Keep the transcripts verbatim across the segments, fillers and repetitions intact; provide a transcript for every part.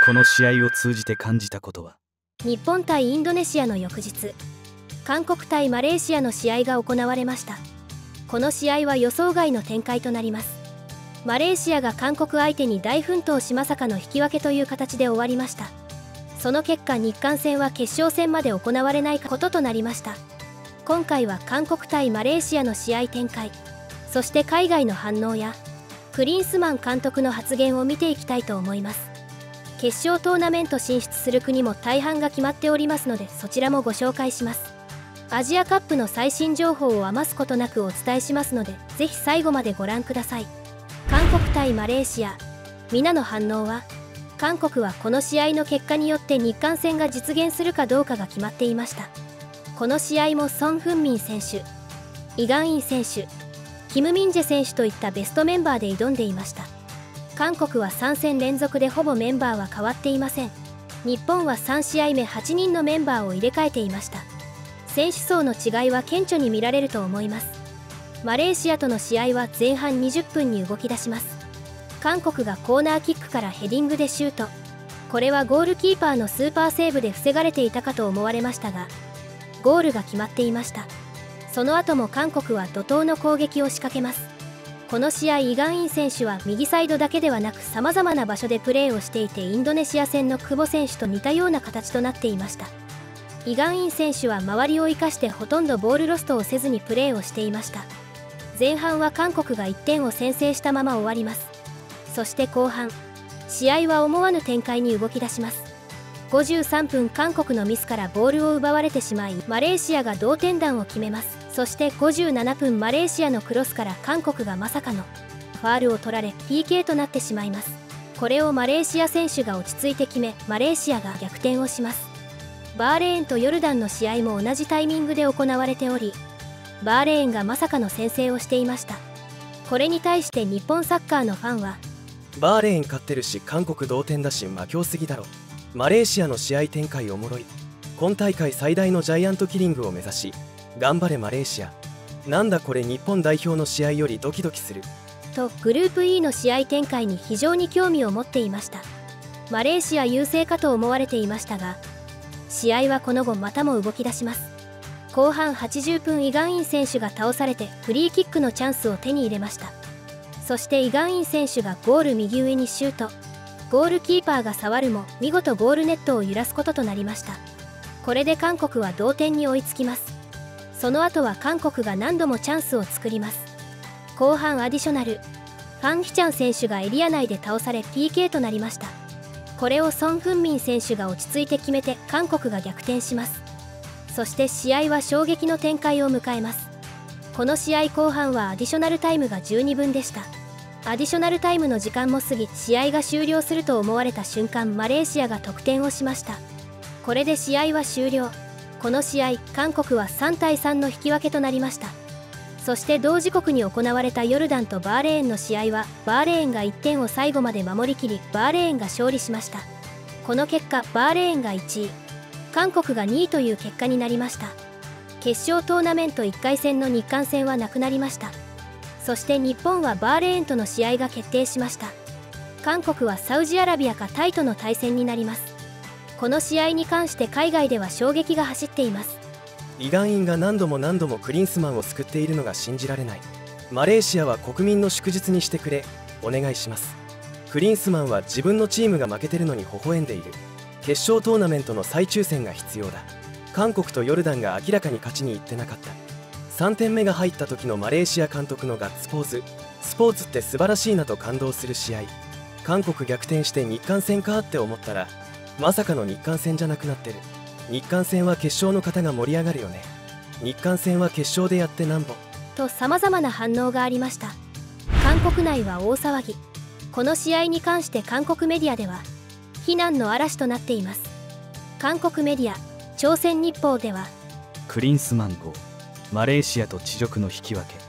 この試合を通じて感じたことは、 日本対インドネシアの翌日、韓国対マレーシアの試合が行われました。この試合は予想外の展開となります。マレーシアが韓国相手に大奮闘しまさかの引き分けという形で終わりました。その結果、日韓戦は決勝戦まで行われないこととなりました。今回は韓国対マレーシアの試合展開、そして海外の反応やクリンスマン監督の発言を見ていきたいと思います。決勝トーナメント進出する国も大半が決まっておりますので、そちらもご紹介します。アジアカップの最新情報を余すことなくお伝えしますので、ぜひ最後までご覧ください。韓国対マレーシア、皆の反応は、韓国はこの試合の結果によって日韓戦が実現するかどうかが決まっていました。この試合もソン・フンミン選手、イ・ガンイン選手、キム・ミンジェ選手といったベストメンバーで挑んでいました。韓国はさん戦連続でほぼメンバーは変わっていません。日本はさん試合目はちにんのメンバーを入れ替えていました。選手層の違いは顕著に見られると思います。マレーシアとの試合は前半にじゅっぷんに動き出します。韓国がコーナーキックからヘディングでシュート。これはゴールキーパーのスーパーセーブで防がれていたかと思われましたが、ゴールが決まっていました。その後も韓国は怒涛の攻撃を仕掛けます。この試合、イ・ガンイン選手は右サイドだけではなくさまざまな場所でプレーをしていて、インドネシア戦の久保選手と似たような形となっていました。イ・ガンイン選手は周りを生かしてほとんどボールロストをせずにプレーをしていました。前半は韓国がいってんを先制したまま終わります。そして後半、試合は思わぬ展開に動き出します。ごじゅうさんぷん、韓国のミスからボールを奪われてしまい、マレーシアが同点弾を決めます。そしてごじゅうななふん、マレーシアのクロスから韓国がまさかのファールを取られ ピーケー となってしまいます。これをマレーシア選手が落ち着いて決め、マレーシアが逆転をします。バーレーンとヨルダンの試合も同じタイミングで行われており、バーレーンがまさかの先制をしていました。これに対して日本サッカーのファンは、 バーレーン勝ってるし韓国同点だし魔境すぎだろ、マレーシアの試合展開おもろい、今大会最大のジャイアントキリングを目指し頑張れマレーシア、なんだこれ日本代表の試合よりドキドキするとグループ イー の試合展開に非常に興味を持っていました。マレーシア優勢かと思われていましたが、試合はこの後またも動き出します。後半はちじゅっぷん、イ・ガンイン選手が倒されてフリーキックのチャンスを手に入れました。そしてイ・ガンイン選手がゴール右上にシュート。ゴールキーパーが触るも見事ゴールネットを揺らすこととなりました。これで韓国は同点に追いつきます。その後は韓国が何度もチャンスを作ります。後半アディショナル、ファン・ヒチャン選手がエリア内で倒され ピーケー となりました。これをソン・フンミン選手が落ち着いて決めて韓国が逆転します。そして試合は衝撃の展開を迎えます。この試合後半はアディショナルタイムが十二分でした。アディショナルタイムの時間も過ぎ、試合が終了すると思われた瞬間、マレーシアが得点をしました。これで試合は終了。この試合、韓国はさんたいさんの引き分けとなりました。そして同時刻に行われたヨルダンとバーレーンの試合は、バーレーンがいってんを最後まで守りきり、バーレーンが勝利しました。この結果、バーレーンがいちい、韓国がにいという結果になりました。決勝トーナメントいっかい戦の日韓戦はなくなりました。そして日本はバーレーンとの試合が決定しました。韓国はサウジアラビアかタイとの対戦になります。この試合に関して海外では衝撃が走っています。 イ・ガンインが何度も何度もクリンスマンを救っているのが信じられない。マレーシアは国民の祝日にしてくれ、お願いします。クリンスマンは自分のチームが負けてるのに微笑んでいる。決勝トーナメントの再抽選が必要だ。韓国とヨルダンが明らかに勝ちに行ってなかった。さんてんめが入った時のマレーシア監督のガッツポーズ、スポーツって素晴らしいなと感動する試合。韓国逆転して日韓戦かって思ったら、まさかの日韓戦じゃなくなってる。日韓戦は決勝の方が盛り上がるよね。日韓戦は決勝でやってなんぼとさまざまな反応がありました。韓国内は大騒ぎ。この試合に関して韓国メディアでは非難の嵐となっています。韓国メディア朝鮮日報では、 クリンスマンご、マレーシアと恥辱の引き分け、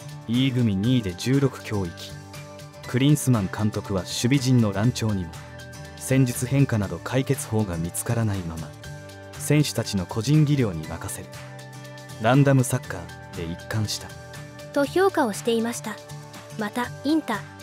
E 組にいでじゅうろく強域、クリンスマン監督は守備陣の乱調にも戦術変化など解決法が見つからないまま選手たちの個人技量に任せるランダムサッカーで一貫したと評価をしていました。またインタ・フ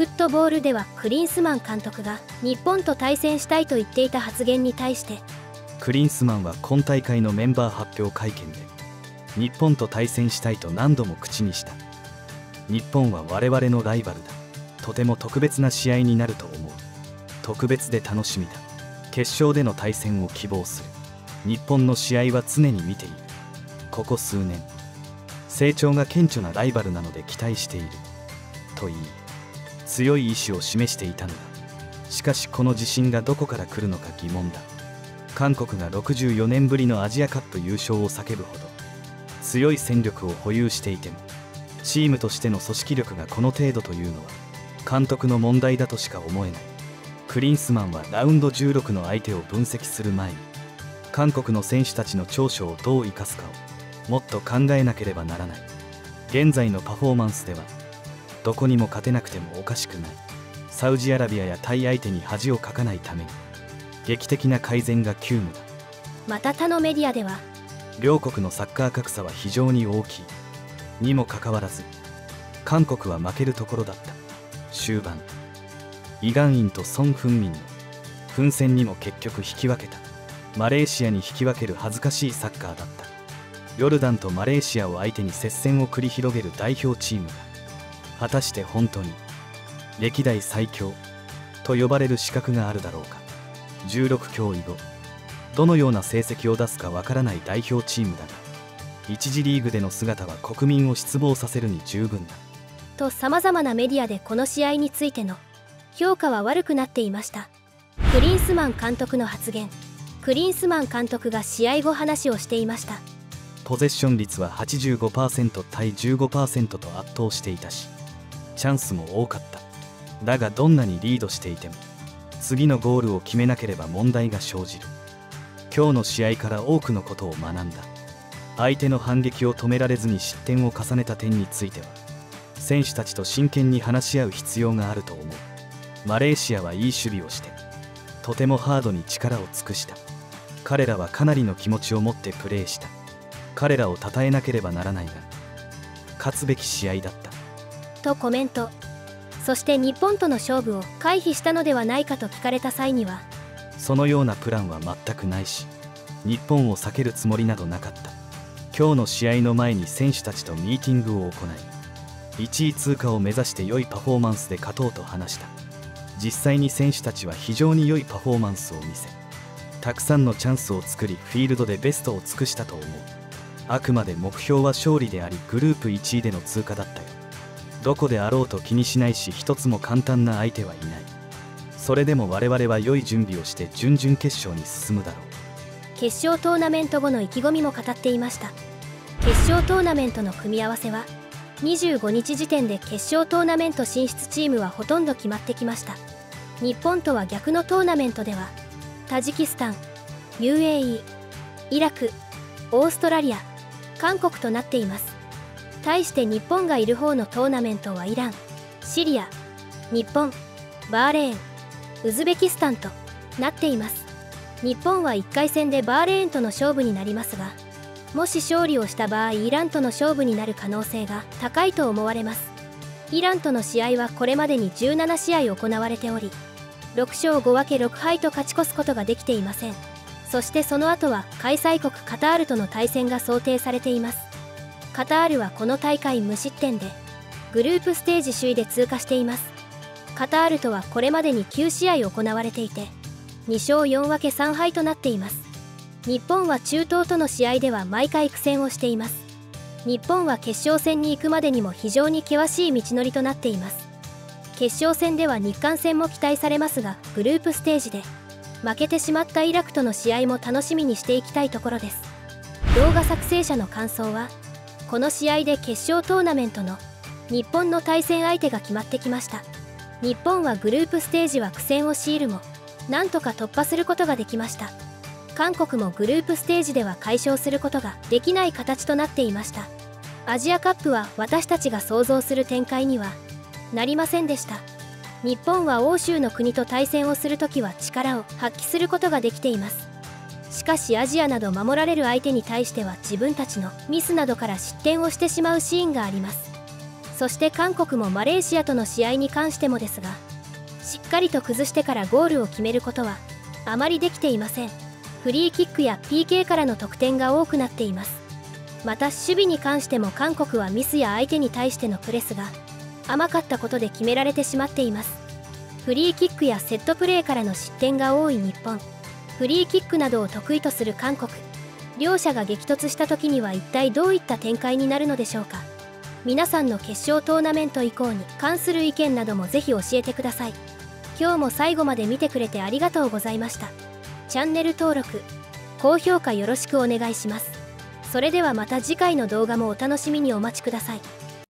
フットボールではクリンスマン監督が日本と対戦したいと言っていた発言に対して、 クリンスマンは今大会のメンバー発表会見で日本と対戦したいと何度も口にした。日本は我々のライバルだ。とても特別な試合になると思う。特別で楽しみだ。決勝での対戦を希望する。日本の試合は常に見ている。ここ数年成長が顕著なライバルなので期待していると言い、強い意志を示していたのだ。しかしこの自信がどこから来るのか疑問だ。韓国がろくじゅうよねんぶりのアジアカップ優勝を叫ぶほど強い戦力を保有していても、チームとしての組織力がこの程度というのは監督の問題だとしか思えない。クリンスマンはラウンドじゅうろくの相手を分析する前に、韓国の選手たちの長所をどう生かすかをもっと考えなければならない。現在のパフォーマンスではどこにも勝てなくてもおかしくない。サウジアラビアやタイ相手に恥をかかないために劇的な改善が急務だ。 また他のメディアでは、 両国のサッカー格差は非常に大きいにもかかわらず韓国は負けるところだった。終盤イ・ガンインとソン・フンミンの奮戦にも結局引き分けた。マレーシアに引き分ける恥ずかしいサッカーだった。ヨルダンとマレーシアを相手に接戦を繰り広げる代表チームが果たして本当に歴代最強と呼ばれる資格があるだろうか。じゅうろく強以後どのような成績を出すかわからない代表チームだが、一次リーグでの姿は国民を失望させるに十分だと、さまざまなメディアでこの試合についての評価は悪くなっていました。クリンスマン監督の発言。クリンスマン監督が試合後話をしていました。 ポゼッション率は はちじゅうごパーセント 対 じゅうごパーセント と圧倒していたし、チャンスも多かった。だがどんなにリードしていても次のゴールを決めなければ問題が生じる。今日の試合から多くのことを学んだ。相手の反撃を止められずに失点を重ねた点については選手たちと真剣に話し合う必要があると思う。マレーシアはいい守備をしてとてもハードに力を尽くした。彼らはかなりの気持ちを持ってプレーした。彼らを称えなければならないが勝つべき試合だったとコメント。そして日本との勝負を回避したのではないかと聞かれた際には、 そのようなプランは全くないし、日本を避けるつもりなどなかった。今日の試合の前に選手たちとミーティングを行い、いちい通過を目指して良いパフォーマンスで勝とうと話した。実際に選手たちは非常に良いパフォーマンスを見せ、たくさんのチャンスを作りフィールドでベストを尽くしたと思う。あくまで目標は勝利でありグループいちいでの通過だったよ。どこであろうと気にしないし、一つも簡単な相手はいない。それでも我々は良い準備をして準々決勝に進むだろう。 決勝トーナメント後の意気込みも語っていました。決勝トーナメントの組み合わせはにじゅうごにち時点で決勝トーナメント進出チームはほとんど決まってきました。日本とは逆のトーナメントではタジキスタン、ユーエーイー、イラク、オーストラリア、韓国となっています。対して日本がいる方のトーナメントはイラン、シリア、日本、バーレーン、ウズベキスタンとなっています。日本はいっかい戦でバーレーンとの勝負になりますが、もし勝利をした場合イランとの勝負になる可能性が高いと思われます。イランとの試合はこれまでにじゅうななしあい行われており、ろくしょうごわけろくはいと勝ち越すことができていません。そしてその後は開催国カタールとの対戦が想定されています。カタールはこの大会無失点でグループステージ首位で通過しています。カタールとはこれまでにきゅうしあい行われていてにしょうよんわけさんはいとなっています。日本は中東との試合では毎回苦戦をしています。日本は決勝戦に行くまでにも非常に険しい道のりとなっています。決勝戦では日韓戦も期待されますが、グループステージで負けてしまったイラクとの試合も楽しみにしていきたいところです。動画作成者の感想は、この試合で決勝トーナメントの日本の対戦相手が決まってきました。日本はグループステージは苦戦を強いるもなんとか突破することができました。韓国もグループステージでは解消することができない形となっていました。アジアカップは私たちが想像する展開にはなりませんでした。日本は欧州の国と対戦をするときは力を発揮することができています。しかしアジアなど守られる相手に対しては自分たちのミスなどから失点をしてしまうシーンがあります。 そして韓国もマレーシアとの試合に関してもですが、しっかりと崩してからゴールを決めることはあまりできていません。フリーキックや ピーケー からの得点が多くなっています。また守備に関しても韓国はミスや相手に対してのプレスが甘かったことで決められてしまっています。フリーキックやセットプレーからの失点が多い日本、フリーキックなどを得意とする韓国、両者が激突した時には一体どういった展開になるのでしょうか。皆さんの決勝トーナメント以降に関する意見などもぜひ教えてください。今日も最後まで見てくれてありがとうございました。チャンネル登録、高評価よろしくお願いします。それではまた次回の動画もお楽しみにお待ちください。